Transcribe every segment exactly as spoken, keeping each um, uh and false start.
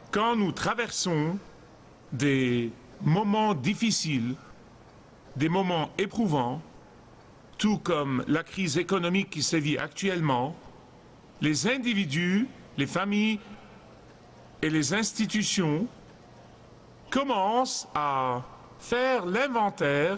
Quand nous traversons des moments difficiles, des moments éprouvants, tout comme la crise économique qui sévit actuellement, les individus, les familles et les institutions commencent à faire l'inventaire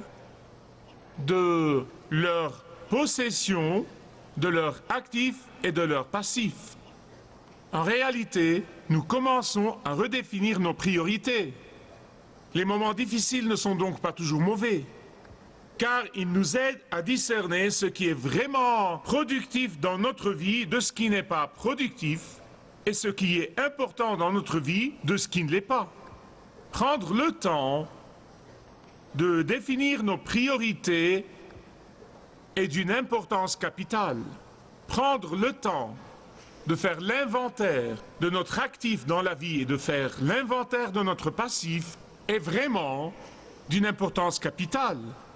de leurs possessions, de leurs actifs et de leurs passifs. En réalité, nous commençons à redéfinir nos priorités. Les moments difficiles ne sont donc pas toujours mauvais, car ils nous aident à discerner ce qui est vraiment productif dans notre vie de ce qui n'est pas productif, et ce qui est important dans notre vie de ce qui ne l'est pas. Prendre le temps de définir nos priorités est d'une importance capitale. Prendre le temps de faire l'inventaire de notre actif dans la vie et de faire l'inventaire de notre passif est vraiment d'une importance capitale.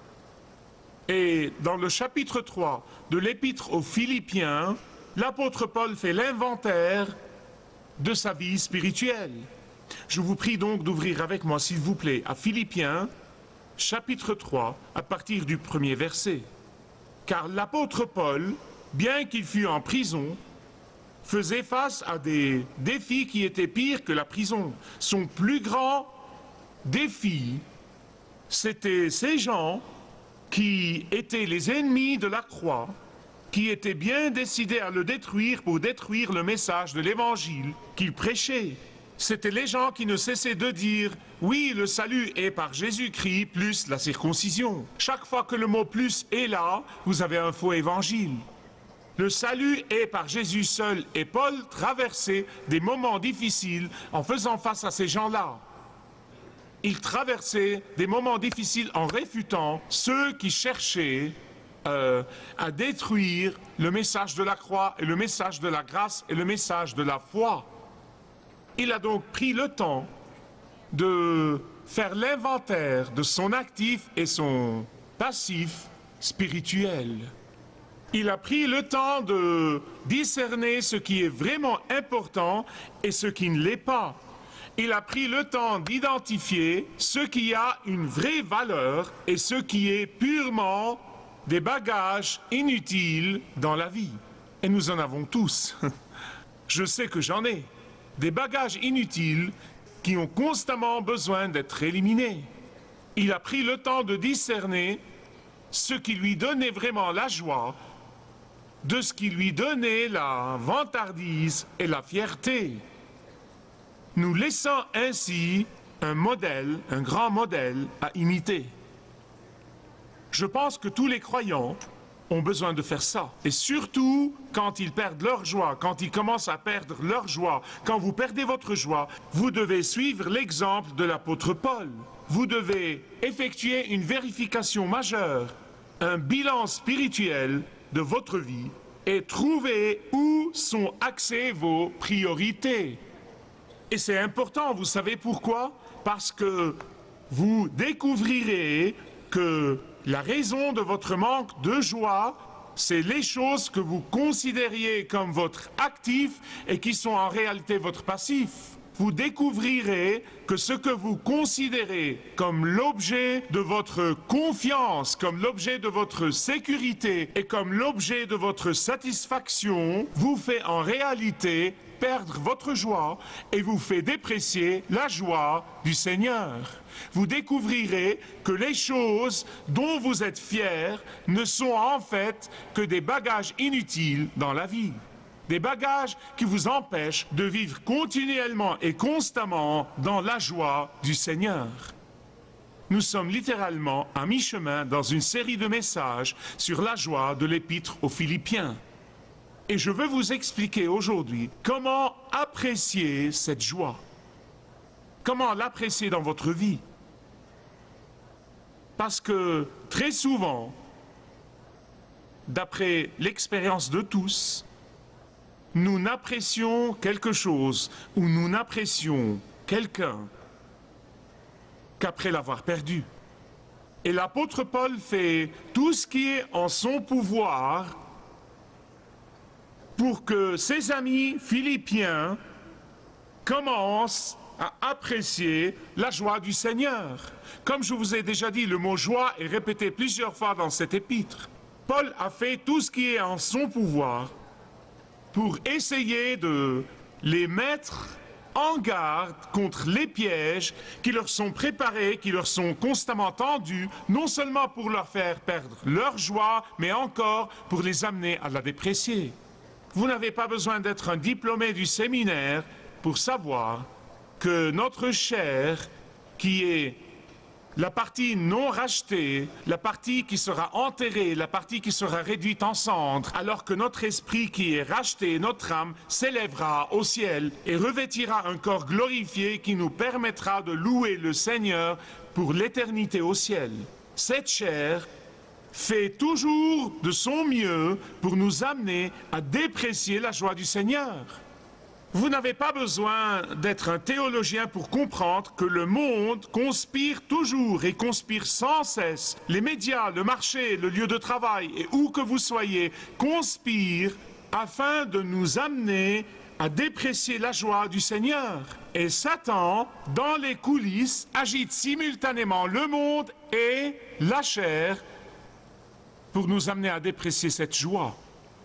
Et dans le chapitre trois de l'Épître aux Philippiens, l'apôtre Paul fait l'inventaire de sa vie spirituelle. Je vous prie donc d'ouvrir avec moi, s'il vous plaît, à Philippiens, chapitre trois, à partir du premier verset. Car l'apôtre Paul, bien qu'il fût en prison, faisait face à des défis qui étaient pires que la prison. Son plus grand défi, c'était ces gens qui étaient les ennemis de la croix, qui étaient bien décidés à le détruire pour détruire le message de l'Évangile qu'il prêchait. C'étaient les gens qui ne cessaient de dire « Oui, le salut est par Jésus-Christ plus la circoncision ». Chaque fois que le mot « plus » est là, vous avez un faux évangile. Le salut est par Jésus seul, et Paul traversait des moments difficiles en faisant face à ces gens-là. Il traversait des moments difficiles en réfutant ceux qui cherchaient euh, à détruire le message de la croix et le message de la grâce et le message de la foi. Il a donc pris le temps de faire l'inventaire de son actif et son passif spirituel. Il a pris le temps de discerner ce qui est vraiment important et ce qui ne l'est pas. Il a pris le temps d'identifier ce qui a une vraie valeur et ce qui est purement des bagages inutiles dans la vie. Et nous en avons tous. Je sais que j'en ai. Des bagages inutiles qui ont constamment besoin d'être éliminés. Il a pris le temps de discerner ce qui lui donnait vraiment la joie de ce qui lui donnait la vantardise et la fierté, nous laissant ainsi un modèle, un grand modèle à imiter. Je pense que tous les croyants ont besoin de faire ça. Et surtout, quand ils perdent leur joie, quand ils commencent à perdre leur joie, quand vous perdez votre joie, vous devez suivre l'exemple de l'apôtre Paul. Vous devez effectuer une vérification majeure, un bilan spirituel de votre vie et trouver où sont axées vos priorités. Et c'est important, vous savez pourquoi? Parce que vous découvrirez que la raison de votre manque de joie, c'est les choses que vous considériez comme votre actif et qui sont en réalité votre passif. Vous découvrirez que ce que vous considérez comme l'objet de votre confiance, comme l'objet de votre sécurité et comme l'objet de votre satisfaction, vous fait en réalité perdre votre joie et vous fait déprécier la joie du Seigneur. Vous découvrirez que les choses dont vous êtes fiers ne sont en fait que des bagages inutiles dans la vie. Des bagages qui vous empêchent de vivre continuellement et constamment dans la joie du Seigneur. Nous sommes littéralement à mi-chemin dans une série de messages sur la joie de l'Épître aux Philippiens. Et je veux vous expliquer aujourd'hui comment apprécier cette joie. Comment l'apprécier dans votre vie. Parce que très souvent, d'après l'expérience de tous, nous n'apprécions quelque chose ou nous n'apprécions quelqu'un qu'après l'avoir perdu. Et l'apôtre Paul fait tout ce qui est en son pouvoir pour que ses amis philippiens commencent à apprécier la joie du Seigneur. Comme je vous ai déjà dit, le mot joie est répété plusieurs fois dans cet épître. Paul a fait tout ce qui est en son pouvoir pour essayer de les mettre en garde contre les pièges qui leur sont préparés, qui leur sont constamment tendus, non seulement pour leur faire perdre leur joie, mais encore pour les amener à la déprécier. Vous n'avez pas besoin d'être un diplômé du séminaire pour savoir que notre chair, qui est la partie non rachetée, la partie qui sera enterrée, la partie qui sera réduite en cendres, alors que notre esprit qui est racheté, notre âme, s'élèvera au ciel et revêtira un corps glorifié qui nous permettra de louer le Seigneur pour l'éternité au ciel. Cette chair fait toujours de son mieux pour nous amener à déprécier la joie du Seigneur. Vous n'avez pas besoin d'être un théologien pour comprendre que le monde conspire toujours et conspire sans cesse. Les médias, le marché, le lieu de travail et où que vous soyez conspirent afin de nous amener à déprécier la joie du Seigneur. Et Satan, dans les coulisses, agite simultanément le monde et la chair pour nous amener à déprécier cette joie.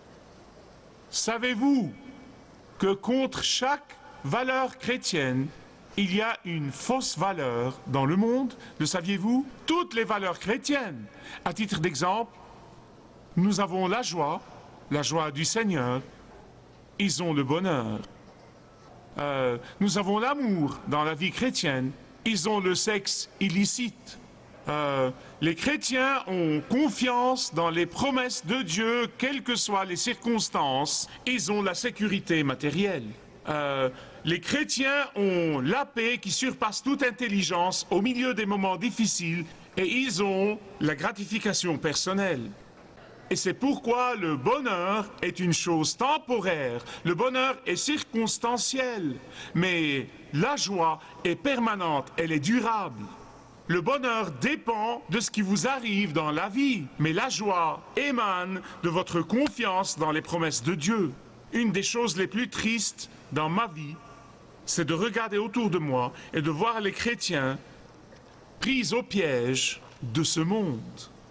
Savez-vous que contre chaque valeur chrétienne, il y a une fausse valeur dans le monde? Le saviez-vous? Toutes les valeurs chrétiennes. À titre d'exemple, nous avons la joie, la joie du Seigneur. Ils ont le bonheur. Euh, nous avons l'amour dans la vie chrétienne. Ils ont le sexe illicite. Euh, les chrétiens ont confiance dans les promesses de Dieu, quelles que soient les circonstances. Ils ont la sécurité matérielle. Euh, les chrétiens ont la paix qui surpasse toute intelligence au milieu des moments difficiles et ils ont la gratification personnelle. Et c'est pourquoi le bonheur est une chose temporaire. Le bonheur est circonstanciel, mais la joie est permanente, elle est durable. Le bonheur dépend de ce qui vous arrive dans la vie, mais la joie émane de votre confiance dans les promesses de Dieu. Une des choses les plus tristes dans ma vie, c'est de regarder autour de moi et de voir les chrétiens pris au piège de ce monde.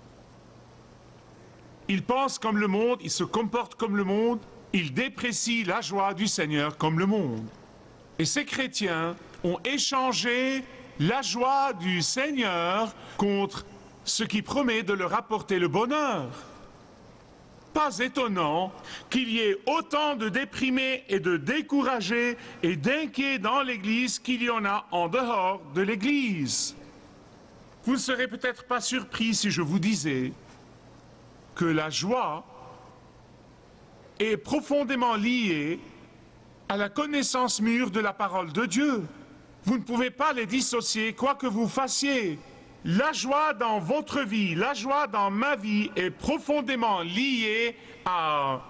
Ils pensent comme le monde, ils se comportent comme le monde, ils déprécient la joie du Seigneur comme le monde. Et ces chrétiens ont échangé la joie du Seigneur contre ce qui promet de leur apporter le bonheur. Pas étonnant qu'il y ait autant de déprimés et de découragés et d'inquiets dans l'Église qu'il y en a en dehors de l'Église. Vous ne serez peut-être pas surpris si je vous disais que la joie est profondément liée à la connaissance mûre de la parole de Dieu. Vous ne pouvez pas les dissocier, quoi que vous fassiez. La joie dans votre vie, la joie dans ma vie est profondément liée à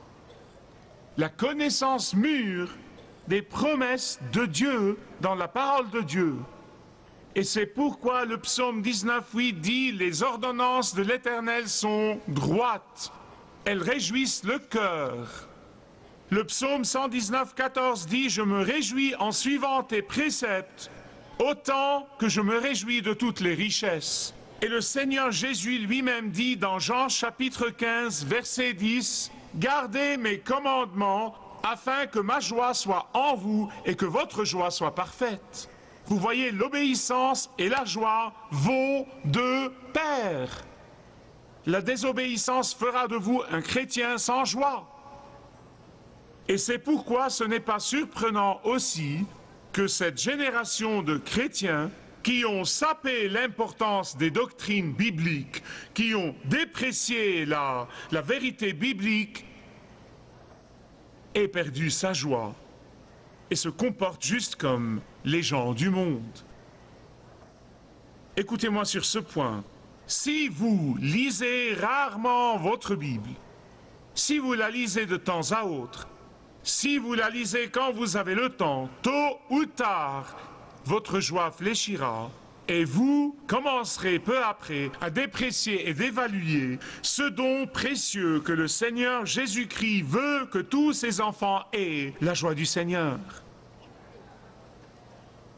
la connaissance mûre des promesses de Dieu dans la parole de Dieu. Et c'est pourquoi le psaume dix-neuf, huit dit « Les ordonnances de l'Éternel sont droites, elles réjouissent le cœur ». Le psaume cent dix-neuf, quatorze dit « Je me réjouis en suivant tes préceptes, autant que je me réjouis de toutes les richesses. » Et le Seigneur Jésus lui-même dit dans Jean chapitre quinze, verset dix, « Gardez mes commandements, afin que ma joie soit en vous et que votre joie soit parfaite. » Vous voyez, l'obéissance et la joie vont de pair. La désobéissance fera de vous un chrétien sans joie. Et c'est pourquoi ce n'est pas surprenant aussi que cette génération de chrétiens qui ont sapé l'importance des doctrines bibliques, qui ont déprécié la, la vérité biblique, ait perdu sa joie et se comporte juste comme les gens du monde. Écoutez-moi sur ce point. Si vous lisez rarement votre Bible, si vous la lisez de temps à autre, si vous la lisez quand vous avez le temps, tôt ou tard, votre joie fléchira et vous commencerez peu après à déprécier et d'évaluer ce don précieux que le Seigneur Jésus-Christ veut que tous ses enfants aient, la joie du Seigneur.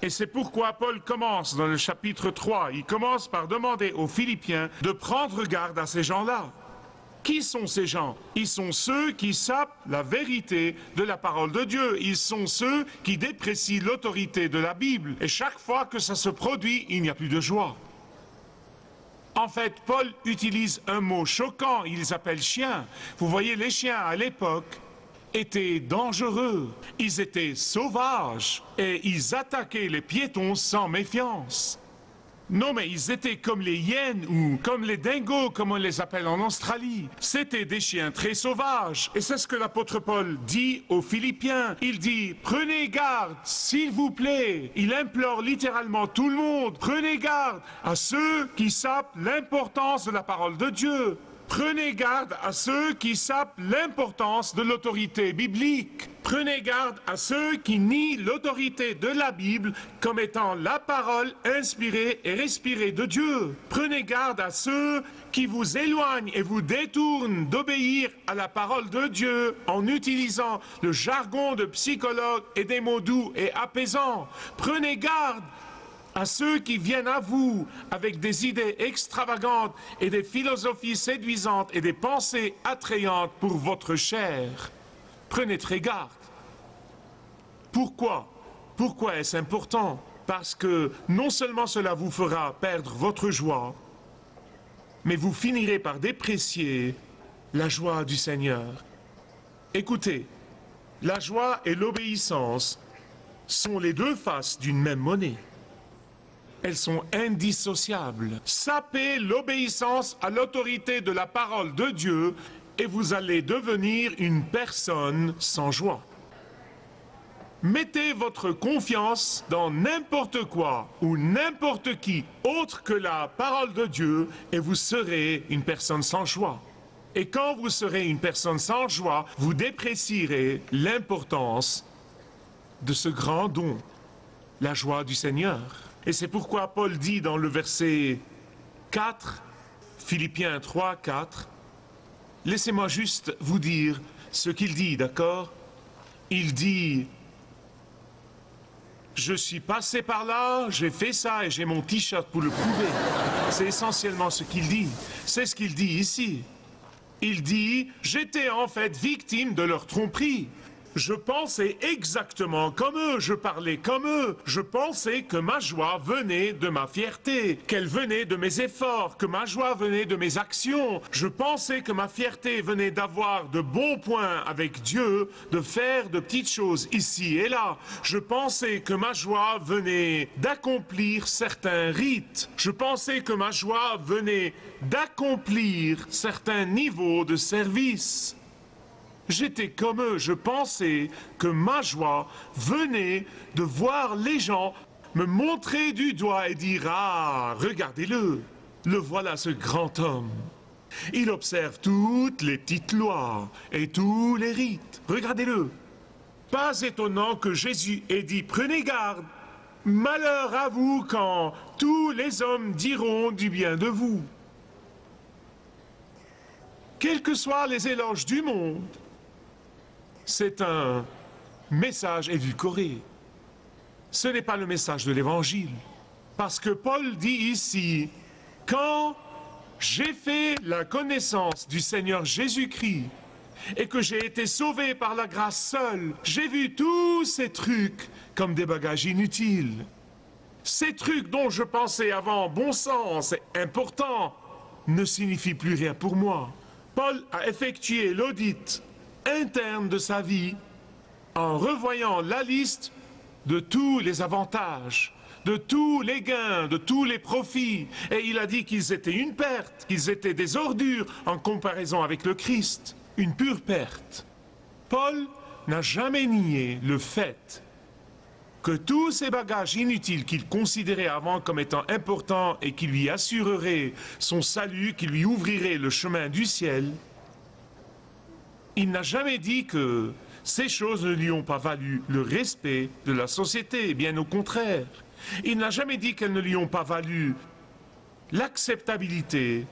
Et c'est pourquoi Paul commence dans le chapitre trois, il commence par demander aux Philippiens de prendre garde à ces gens-là. Qui sont ces gens? Ils sont ceux qui sapent la vérité de la parole de Dieu. Ils sont ceux qui déprécient l'autorité de la Bible. Et chaque fois que ça se produit, il n'y a plus de joie. En fait, Paul utilise un mot choquant, il les appelle chiens. Vous voyez, les chiens à l'époque étaient dangereux, ils étaient sauvages et ils attaquaient les piétons sans méfiance. Non, mais ils étaient comme les hyènes ou comme les dingos, comme on les appelle en Australie. C'étaient des chiens très sauvages. Et c'est ce que l'apôtre Paul dit aux Philippiens. Il dit, prenez garde, s'il vous plaît. Il implore littéralement tout le monde. Prenez garde à ceux qui sapent l'importance de la parole de Dieu. Prenez garde à ceux qui sapent l'importance de l'autorité biblique. Prenez garde à ceux qui nient l'autorité de la Bible comme étant la parole inspirée et respirée de Dieu. Prenez garde à ceux qui vous éloignent et vous détournent d'obéir à la parole de Dieu en utilisant le jargon de psychologues et des mots doux et apaisants. Prenez garde à ceux qui viennent à vous avec des idées extravagantes et des philosophies séduisantes et des pensées attrayantes pour votre chair. Prenez très garde. Pourquoi? Pourquoi est-ce important? Parce que non seulement cela vous fera perdre votre joie, mais vous finirez par déprécier la joie du Seigneur. Écoutez, la joie et l'obéissance sont les deux faces d'une même monnaie. Elles sont indissociables. Sapez l'obéissance à l'autorité de la parole de Dieu et vous allez devenir une personne sans joie. Mettez votre confiance dans n'importe quoi ou n'importe qui autre que la parole de Dieu et vous serez une personne sans joie. Et quand vous serez une personne sans joie, vous déprécierez l'importance de ce grand don, la joie du Seigneur. Et c'est pourquoi Paul dit dans le verset quatre, Philippiens trois, quatre, laissez-moi juste vous dire ce qu'il dit, d'accord? Il dit, je suis passé par là, j'ai fait ça et j'ai mon t-shirt pour le prouver. C'est essentiellement ce qu'il dit. C'est ce qu'il dit ici. Il dit, j'étais en fait victime de leur tromperie. Je pensais exactement comme eux, je parlais comme eux. Je pensais que ma joie venait de ma fierté, qu'elle venait de mes efforts, que ma joie venait de mes actions. Je pensais que ma fierté venait d'avoir de bons points avec Dieu, de faire de petites choses ici et là. Je pensais que ma joie venait d'accomplir certains rites. Je pensais que ma joie venait d'accomplir certains niveaux de service. J'étais comme eux, je pensais que ma joie venait de voir les gens me montrer du doigt et dire « Ah, regardez-le, le voilà ce grand homme. Il observe toutes les petites lois et tous les rites. Regardez-le. » Pas étonnant que Jésus ait dit « Prenez garde, malheur à vous quand tous les hommes diront du bien de vous. » Quels que soient les éloges du monde, c'est un message édulcoré. Ce n'est pas le message de l'Évangile. Parce que Paul dit ici, quand j'ai fait la connaissance du Seigneur Jésus-Christ et que j'ai été sauvé par la grâce seule, j'ai vu tous ces trucs comme des bagages inutiles. Ces trucs dont je pensais avant bon sens et importants ne signifient plus rien pour moi. Paul a effectué l'audit interne de sa vie en revoyant la liste de tous les avantages, de tous les gains, de tous les profits. Et il a dit qu'ils étaient une perte, qu'ils étaient des ordures en comparaison avec le Christ, une pure perte. Paul n'a jamais nié le fait que tous ces bagages inutiles qu'il considérait avant comme étant importants et qui lui assureraient son salut, qui lui ouvriraient le chemin du ciel, il n'a jamais dit que ces choses ne lui ont pas valu le respect de la société, bien au contraire. Il n'a jamais dit qu'elles ne lui ont pas valu l'acceptabilité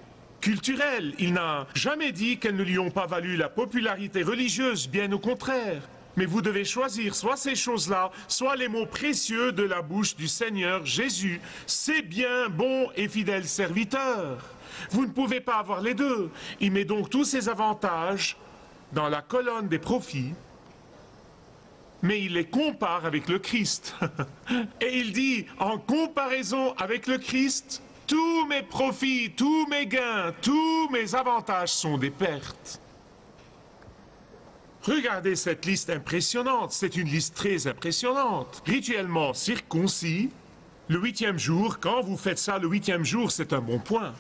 culturelle. Il n'a jamais dit qu'elles ne lui ont pas valu la popularité religieuse, bien au contraire. Mais vous devez choisir soit ces choses-là, soit les mots précieux de la bouche du Seigneur Jésus. C'est bien, bon et fidèle serviteur. Vous ne pouvez pas avoir les deux. Il met donc tous ces avantages dans la colonne des profits, mais il les compare avec le Christ. Et il dit, en comparaison avec le Christ, tous mes profits, tous mes gains, tous mes avantages sont des pertes. Regardez cette liste impressionnante, c'est une liste très impressionnante. Rituellement circoncis, le huitième jour, quand vous faites ça le huitième jour, c'est un bon point.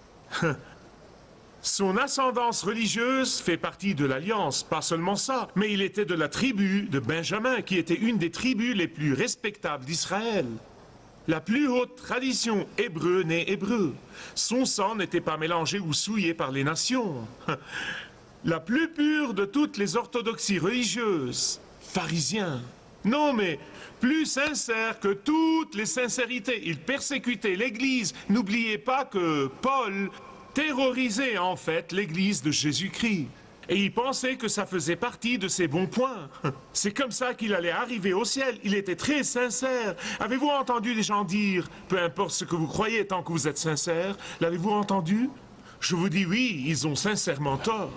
Son ascendance religieuse fait partie de l'Alliance, pas seulement ça, mais il était de la tribu de Benjamin, qui était une des tribus les plus respectables d'Israël. La plus haute tradition hébreu né hébreu. Son sang n'était pas mélangé ou souillé par les nations. La plus pure de toutes les orthodoxies religieuses, pharisien. Non mais, plus sincère que toutes les sincérités. Il persécutait l'Église. N'oubliez pas que Paul terrorisait en fait l'Église de Jésus-Christ. Et il pensait que ça faisait partie de ses bons points. C'est comme ça qu'il allait arriver au ciel. Il était très sincère. Avez-vous entendu des gens dire, peu importe ce que vous croyez tant que vous êtes sincère, l'avez-vous entendu? Je vous dis oui, ils ont sincèrement tort.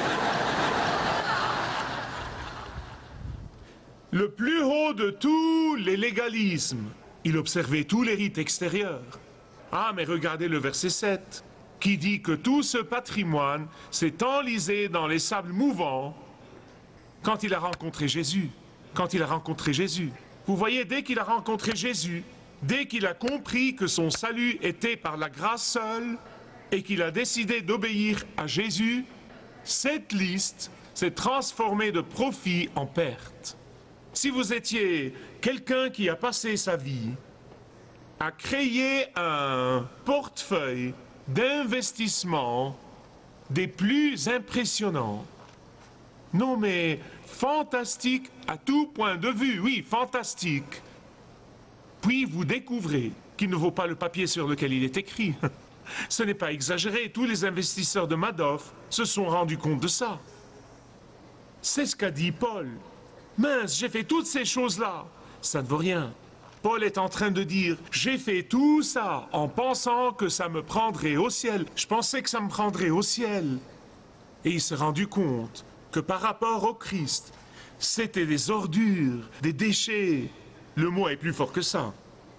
Le plus haut de tous les légalismes, il observait tous les rites extérieurs. Ah, mais regardez le verset sept, qui dit que tout ce patrimoine s'est enlisé dans les sables mouvants quand il a rencontré Jésus. Quand il a rencontré Jésus. Vous voyez, dès qu'il a rencontré Jésus, dès qu'il a compris que son salut était par la grâce seule et qu'il a décidé d'obéir à Jésus, cette liste s'est transformée de profit en perte. Si vous étiez quelqu'un qui a passé sa vie à créer un portefeuille d'investissement des plus impressionnants, non mais fantastique à tout point de vue, oui, fantastique, puis vous découvrez qu'il ne vaut pas le papier sur lequel il est écrit. Ce n'est pas exagéré, tous les investisseurs de Madoff se sont rendus compte de ça. C'est ce qu'a dit Paul. Mince, j'ai fait toutes ces choses-là, ça ne vaut rien. Paul est en train de dire, j'ai fait tout ça en pensant que ça me prendrait au ciel. Je pensais que ça me prendrait au ciel. Et il s'est rendu compte que par rapport au Christ, c'était des ordures, des déchets. Le mot est plus fort que ça.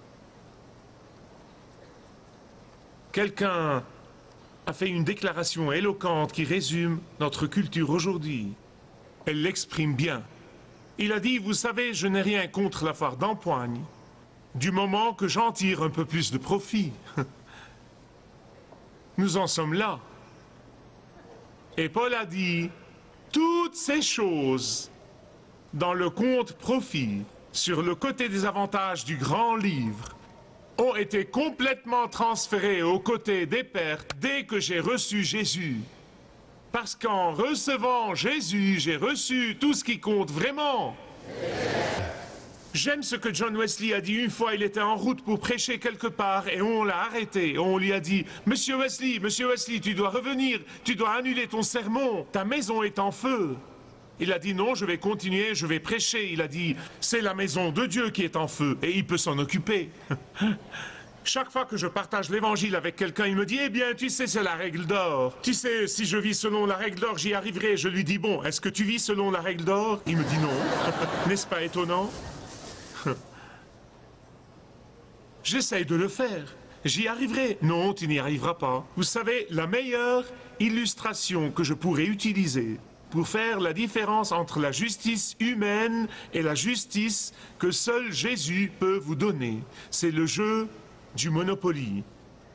Quelqu'un a fait une déclaration éloquente qui résume notre culture aujourd'hui. Elle l'exprime bien. Il a dit, vous savez, je n'ai rien contre la foire d'empoigne, du moment que j'en tire un peu plus de profit. Nous en sommes là. Et Paul a dit, toutes ces choses dans le compte profit, sur le côté des avantages du grand livre, ont été complètement transférées au côté des pertes dès que j'ai reçu Jésus. Parce qu'en recevant Jésus, j'ai reçu tout ce qui compte vraiment. J'aime ce que John Wesley a dit une fois. Il était en route pour prêcher quelque part et on l'a arrêté. On lui a dit, Monsieur Wesley, Monsieur Wesley, tu dois revenir, tu dois annuler ton sermon, ta maison est en feu. Il a dit non, je vais continuer, je vais prêcher. Il a dit, c'est la maison de Dieu qui est en feu et il peut s'en occuper. Chaque fois que je partage l'évangile avec quelqu'un, il me dit, eh bien, tu sais, c'est la règle d'or. Tu sais, si je vis selon la règle d'or, j'y arriverai. Je lui dis, bon, est-ce que tu vis selon la règle d'or? Il me dit non. N'est-ce pas étonnant? J'essaye de le faire. J'y arriverai. Non, tu n'y arriveras pas. Vous savez, la meilleure illustration que je pourrais utiliser pour faire la différence entre la justice humaine et la justice que seul Jésus peut vous donner, c'est le jeu du Monopoly.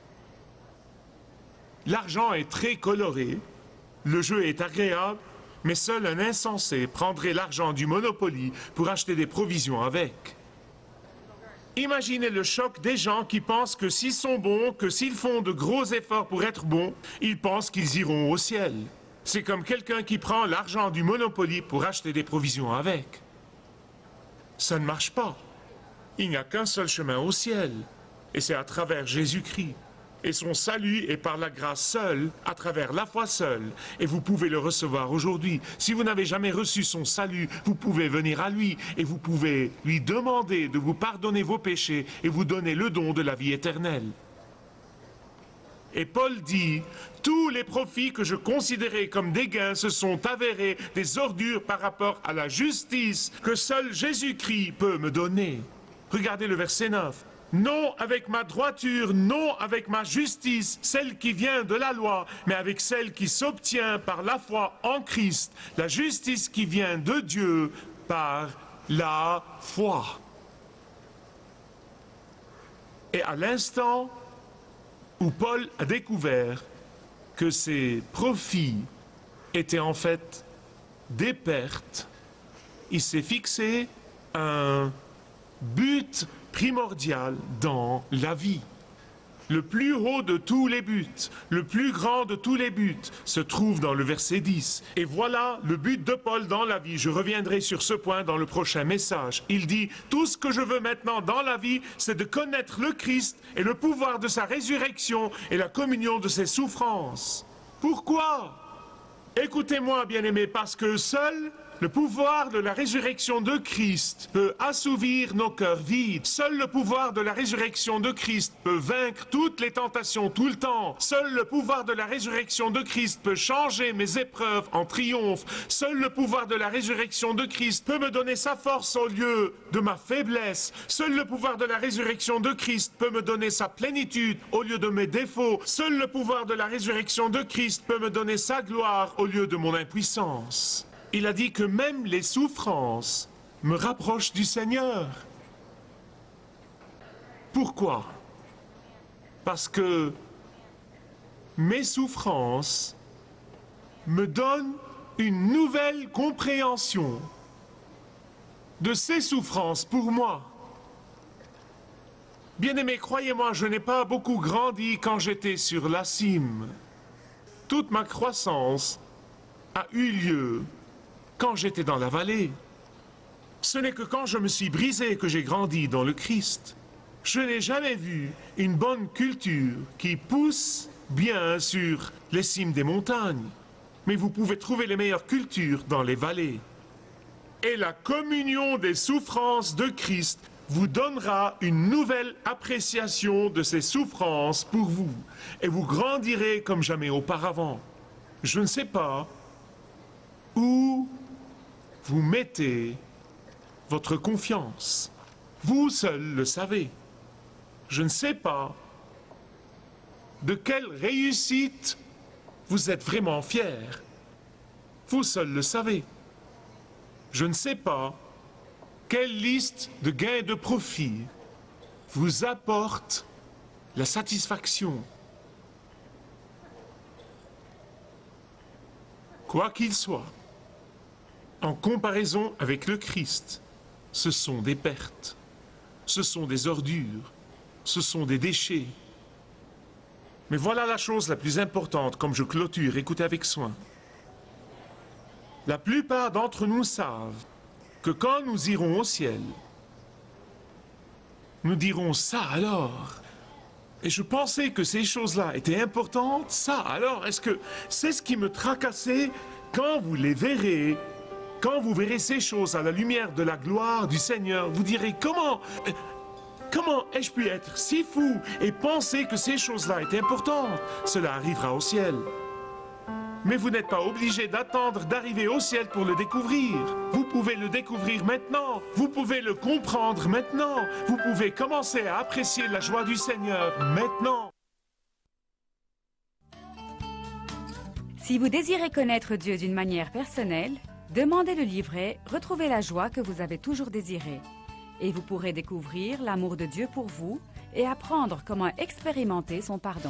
L'argent est très coloré, le jeu est agréable, mais seul un insensé prendrait l'argent du Monopoly pour acheter des provisions avec. Imaginez le choc des gens qui pensent que s'ils sont bons, que s'ils font de gros efforts pour être bons, ils pensent qu'ils iront au ciel. C'est comme quelqu'un qui prend l'argent du Monopoly pour acheter des provisions avec. Ça ne marche pas. Il n'y a qu'un seul chemin au ciel. Et c'est à travers Jésus-Christ. Et son salut est par la grâce seule, à travers la foi seule. Et vous pouvez le recevoir aujourd'hui. Si vous n'avez jamais reçu son salut, vous pouvez venir à lui et vous pouvez lui demander de vous pardonner vos péchés et vous donner le don de la vie éternelle. Et Paul dit, tous les profits que je considérais comme des gains se sont avérés des ordures par rapport à la justice que seul Jésus-Christ peut me donner. Regardez le verset neuf. Non avec ma droiture, non avec ma justice, celle qui vient de la loi, mais avec celle qui s'obtient par la foi en Christ, la justice qui vient de Dieu par la foi. Et à l'instant où Paul a découvert que ses profits étaient en fait des pertes, il s'est fixé un but primordial dans la vie. Le plus haut de tous les buts, le plus grand de tous les buts, se trouve dans le verset dix. Et voilà le but de Paul dans la vie. Je reviendrai sur ce point dans le prochain message. Il dit, tout ce que je veux maintenant dans la vie, c'est de connaître le Christ et le pouvoir de sa résurrection et la communion de ses souffrances. Pourquoi? Écoutez-moi, bien-aimés, parce que seul le pouvoir de la résurrection de Christ peut assouvir nos cœurs vides. Seul le pouvoir de la résurrection de Christ peut vaincre toutes les tentations tout le temps. Seul le pouvoir de la résurrection de Christ peut changer mes épreuves en triomphe. Seul le pouvoir de la résurrection de Christ peut me donner sa force au lieu de ma faiblesse. Seul le pouvoir de la résurrection de Christ peut me donner sa plénitude au lieu de mes défauts. Seul le pouvoir de la résurrection de Christ peut me donner sa gloire au lieu de mon impuissance. Il a dit que même les souffrances me rapprochent du Seigneur. Pourquoi? Parce que mes souffrances me donnent une nouvelle compréhension de ces souffrances pour moi. Bien-aimés, croyez-moi, je n'ai pas beaucoup grandi quand j'étais sur la cime. Toute ma croissance a eu lieu quand j'étais dans la vallée. Ce n'est que quand je me suis brisé que j'ai grandi dans le Christ. Je n'ai jamais vu une bonne culture qui pousse bien sur les cimes des montagnes. Mais vous pouvez trouver les meilleures cultures dans les vallées. Et la communion des souffrances de Christ vous donnera une nouvelle appréciation de ces souffrances pour vous. Et vous grandirez comme jamais auparavant. Je ne sais pas où vous mettez votre confiance. Vous seul le savez. Je ne sais pas de quelle réussite vous êtes vraiment fier. Vous seul le savez. Je ne sais pas quelle liste de gains et de profits vous apporte la satisfaction. Quoi qu'il soit, en comparaison avec le Christ, ce sont des pertes, ce sont des ordures, ce sont des déchets. Mais voilà la chose la plus importante, comme je clôture, écoutez avec soin. La plupart d'entre nous savent que quand nous irons au ciel, nous dirons ça alors. Et je pensais que ces choses-là étaient importantes, ça alors, est-ce que c'est ce qui me tracassait quand vous les verrez? Quand vous verrez ces choses à la lumière de la gloire du Seigneur, vous direz comment, comment ai-je pu être si fou et penser que ces choses-là étaient importantes? Cela arrivera au ciel. Mais vous n'êtes pas obligé d'attendre d'arriver au ciel pour le découvrir. Vous pouvez le découvrir maintenant. Vous pouvez le comprendre maintenant. Vous pouvez commencer à apprécier la joie du Seigneur maintenant. Si vous désirez connaître Dieu d'une manière personnelle, demandez le livret « Retrouvez la joie que vous avez toujours désirée » et vous pourrez découvrir l'amour de Dieu pour vous et apprendre comment expérimenter son pardon.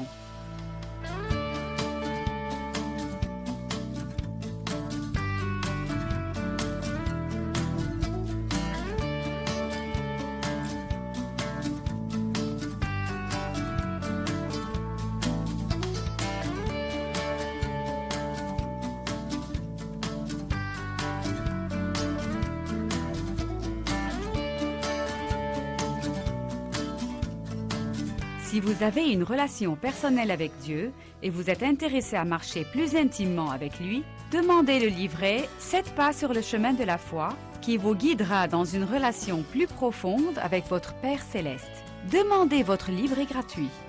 Si Si vous avez une relation personnelle avec Dieu et vous êtes intéressé à marcher plus intimement avec lui, demandez le livret « sept pas sur le chemin de la foi » qui vous guidera dans une relation plus profonde avec votre Père Céleste. Demandez votre livret gratuit.